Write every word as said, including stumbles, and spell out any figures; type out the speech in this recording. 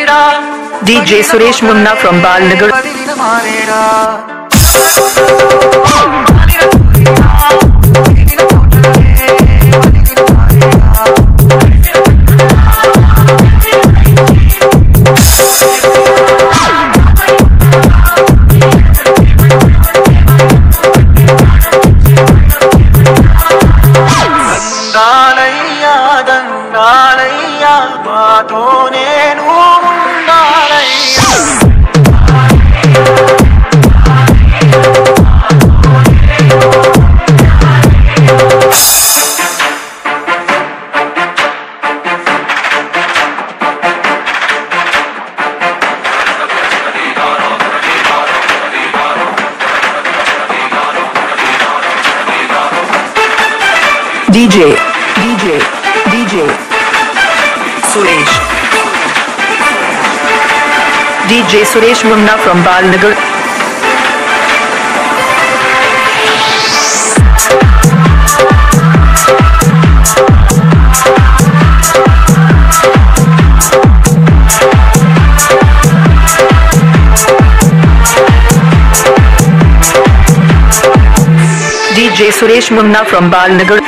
D J Suresh Munna from Balnagar. D J, D J, D J, Suresh, D J Suresh Munna from Balnagar. D J Suresh Munna from Balnagar.